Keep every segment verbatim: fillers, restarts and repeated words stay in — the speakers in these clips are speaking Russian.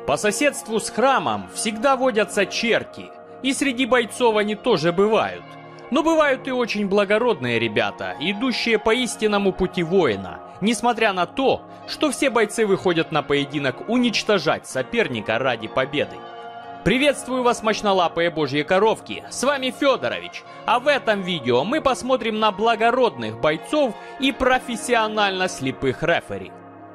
По соседству с храмом всегда водятся черти, и среди бойцов они тоже бывают. Но бывают и очень благородные ребята, идущие по истинному пути воина, несмотря на то, что все бойцы выходят на поединок уничтожать соперника ради победы. Приветствую вас, мощнолапые божьи коровки, с вами Федорович, а в этом видео мы посмотрим на благородных бойцов и профессионально слепых рефери.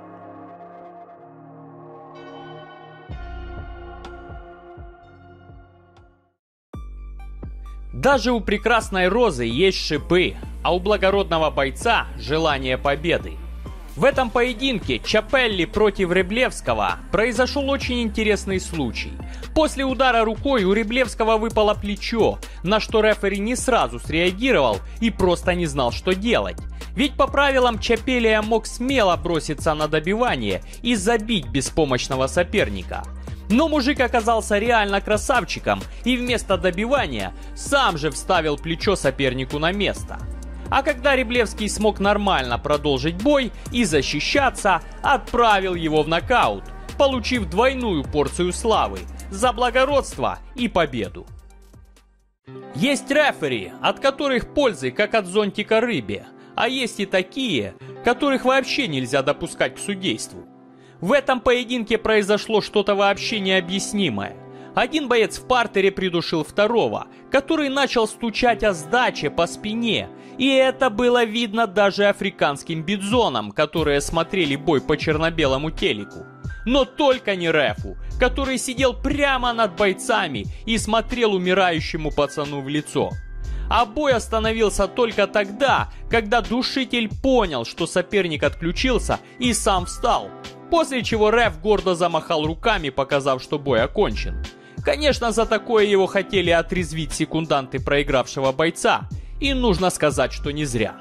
Даже у прекрасной розы есть шипы, а у благородного бойца желание победы. В этом поединке Чапелли против Реблевского произошел очень интересный случай. После удара рукой у Реблевского выпало плечо, на что рефери не сразу среагировал и просто не знал, что делать. Ведь по правилам Чапелли мог смело броситься на добивание и забить беспомощного соперника. Но мужик оказался реально красавчиком и вместо добивания сам же вставил плечо сопернику на место. А когда Реблевский смог нормально продолжить бой и защищаться, отправил его в нокаут, получив двойную порцию славы за благородство и победу. Есть рефери, от которых пользы как от зонтика рыбе, а есть и такие, которых вообще нельзя допускать к судейству. В этом поединке произошло что-то вообще необъяснимое. Один боец в партере придушил второго, который начал стучать о сдаче по спине, и это было видно даже африканским бидзонам, которые смотрели бой по черно-белому телеку. Но только не рефу, который сидел прямо над бойцами и смотрел умирающему пацану в лицо. А бой остановился только тогда, когда душитель понял, что соперник отключился и сам встал. После чего реф гордо замахал руками, показав, что бой окончен. Конечно, за такое его хотели отрезвить секунданты проигравшего бойца, и нужно сказать, что не зря.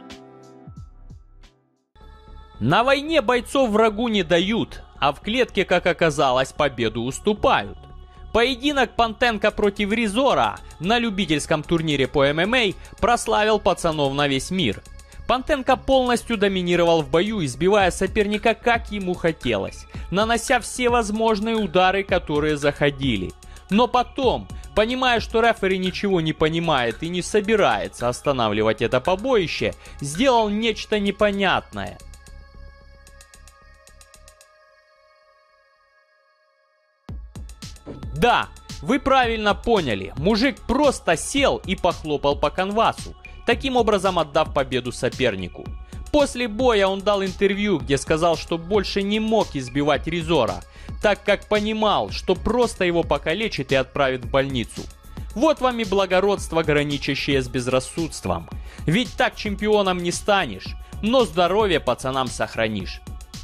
На войне бойцов врагу не дают, а в клетке, как оказалось, победу уступают. Поединок Пантенко против Ризора на любительском турнире по эм эм а прославил пацанов на весь мир. Пантенко полностью доминировал в бою, избивая соперника как ему хотелось, нанося все возможные удары, которые заходили. Но потом, понимая, что рефери ничего не понимает и не собирается останавливать это побоище, сделал нечто непонятное. Да, вы правильно поняли, мужик просто сел и похлопал по канвасу, таким образом отдав победу сопернику. После боя он дал интервью, где сказал, что больше не мог избивать Ризора, так как понимал, что просто его покалечит и отправит в больницу. Вот вам и благородство, граничащее с безрассудством. Ведь так чемпионом не станешь, но здоровье пацанам сохранишь.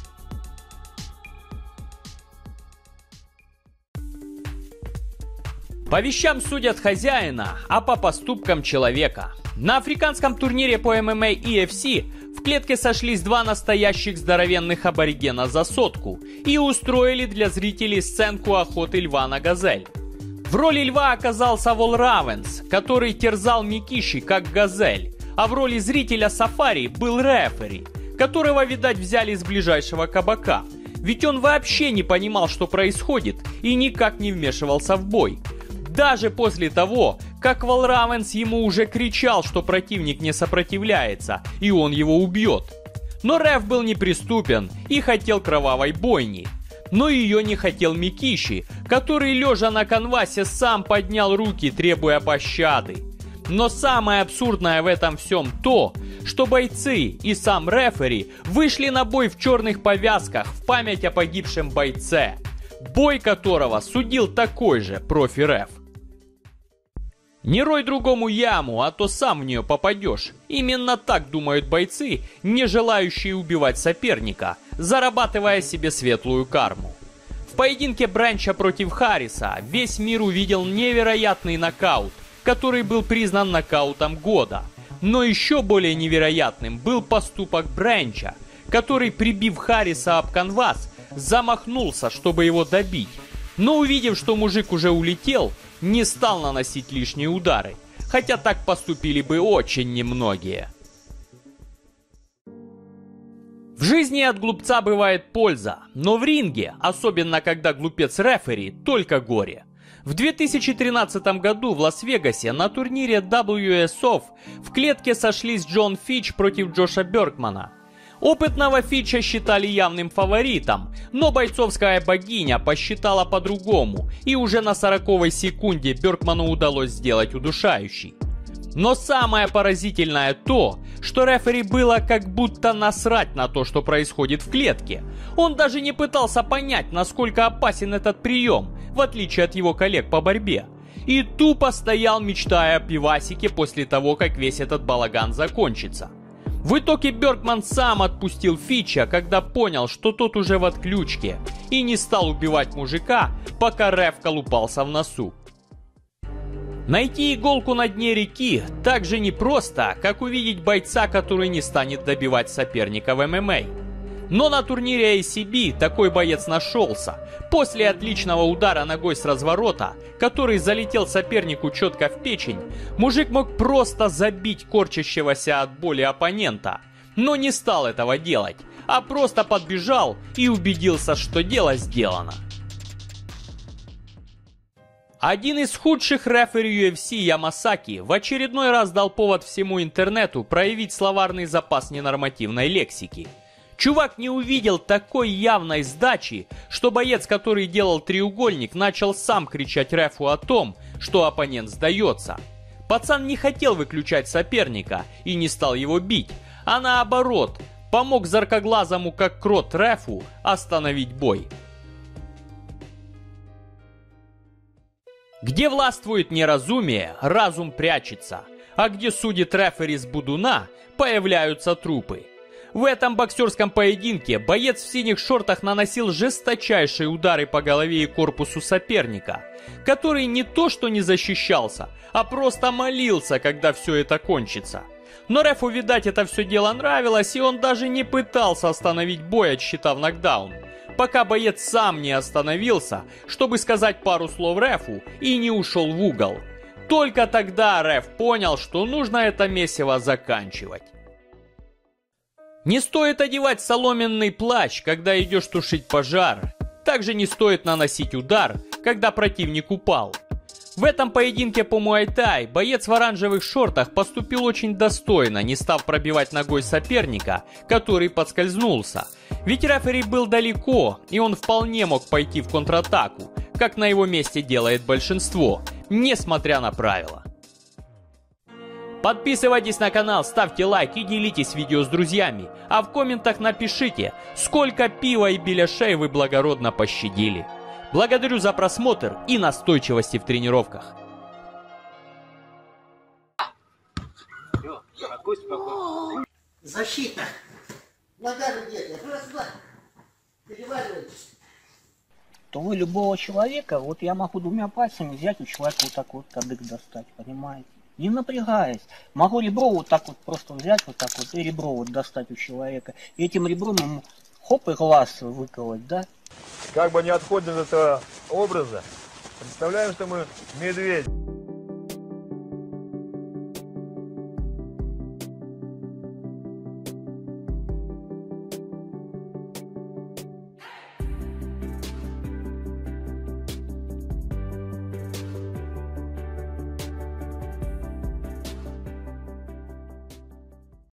По вещам судят хозяина, а по поступкам человека. На африканском турнире по эм эм а и эф си в клетке сошлись два настоящих здоровенных аборигена за сотку и устроили для зрителей сценку охоты льва на газель. В роли льва оказался Вол Равенс, который терзал Микиши как газель, а в роли зрителя сафари был рефери, которого, видать, взяли из ближайшего кабака, ведь он вообще не понимал, что происходит, и никак не вмешивался в бой. Даже после того, как Вол Равенс ему уже кричал, что противник не сопротивляется, и он его убьет. Но реф был неприступен и хотел кровавой бойни. Но ее не хотел Микиши, который, лежа на канвасе, сам поднял руки, требуя пощады. Но самое абсурдное в этом всем то, что бойцы и сам рефери вышли на бой в черных повязках в память о погибшем бойце, бой которого судил такой же профи-реф. Не рой другому яму, а то сам в нее попадешь. Именно так думают бойцы, не желающие убивать соперника, зарабатывая себе светлую карму. В поединке Бренча против Харриса весь мир увидел невероятный нокаут, который был признан нокаутом года. Но еще более невероятным был поступок Бренча, который, прибив Харриса об канвас, замахнулся, чтобы его добить. Но увидев, что мужик уже улетел, не стал наносить лишние удары, хотя так поступили бы очень немногие. В жизни от глупца бывает польза, но в ринге, особенно когда глупец рефери, только горе. В две тысячи тринадцатом году в Лас-Вегасе на турнире дабл ю эс оф в клетке сошлись Джон Фич против Джоша Бёркмана. Опытного Фича считали явным фаворитом, но бойцовская богиня посчитала по-другому, и уже на сороковой секунде Бёркману удалось сделать удушающий. Но самое поразительное то, что рефери было как будто насрать на то, что происходит в клетке. Он даже не пытался понять, насколько опасен этот прием, в отличие от его коллег по борьбе. И тупо стоял, мечтая о пивасике после того, как весь этот балаган закончится. В итоге Бёркман сам отпустил Фича, когда понял, что тот уже в отключке, и не стал убивать мужика, пока реф колупался в носу. Найти иголку на дне реки так же непросто, как увидеть бойца, который не станет добивать соперника в эм эм а. Но на турнире эй си би такой боец нашелся. После отличного удара ногой с разворота, который залетел сопернику четко в печень, мужик мог просто забить корчащегося от боли оппонента. Но не стал этого делать, а просто подбежал и убедился, что дело сделано. Один из худших рефери ю эф си Ямасаки в очередной раз дал повод всему интернету проявить словарный запас ненормативной лексики. Чувак не увидел такой явной сдачи, что боец, который делал треугольник, начал сам кричать рефу о том, что оппонент сдается. Пацан не хотел выключать соперника и не стал его бить, а наоборот, помог заркоглазому как крот рефу остановить бой. Где властвует неразумие, разум прячется, а где судит рефери с будуна, появляются трупы. В этом боксерском поединке боец в синих шортах наносил жесточайшие удары по голове и корпусу соперника, который не то что не защищался, а просто молился, когда все это кончится. Но рефу, видать, это все дело нравилось, и он даже не пытался остановить бой, отсчитав нокдаун, пока боец сам не остановился, чтобы сказать пару слов рефу и не ушел в угол. Только тогда реф понял, что нужно это месиво заканчивать. Не стоит одевать соломенный плащ, когда идешь тушить пожар. Также не стоит наносить удар, когда противник упал. В этом поединке по муай-тай боец в оранжевых шортах поступил очень достойно, не став пробивать ногой соперника, который подскользнулся. Ведь рефери был далеко, и он вполне мог пойти в контратаку, как на его месте делает большинство, несмотря на правила. Подписывайтесь на канал, ставьте лайк и делитесь видео с друзьями, а в комментах напишите, сколько пива и беляшей вы благородно пощадили. Благодарю за просмотр и настойчивости в тренировках. Защита. Нога где-то. Раз-два. Переваливайтесь. То вы любого человека, вот я могу двумя пальцами взять у человека вот так вот кадык достать, понимаете? Не напрягаясь. Могу ребро вот так вот просто взять вот так вот и ребро вот достать у человека. И этим ребром ему хоп и глаз выколоть, да? Как бы не отходим от этого образа, представляем, что мы медведь.